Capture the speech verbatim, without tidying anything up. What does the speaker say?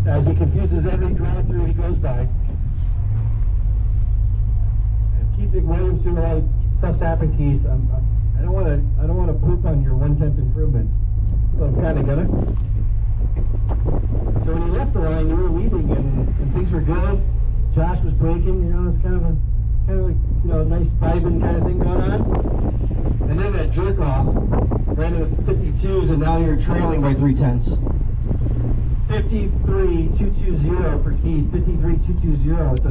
as he confuses every drive-through he goes by. And Keith McWilliams doing all stuff's happened, Keith. I'm, I'm, I don't want to. I don't want to poop on your one-tenth improvement, but I'm kind of gonna. So when you left the line, you were leaving, and, and things were good. Josh was braking. You know, it's kind of a kind of a, you know, nice vibing kind of thing going on. And then that jerk off ran into fifty-twos, and now you're trailing by three tenths. fifty-three two two zero for Keith. fifty-three two two zero. It's a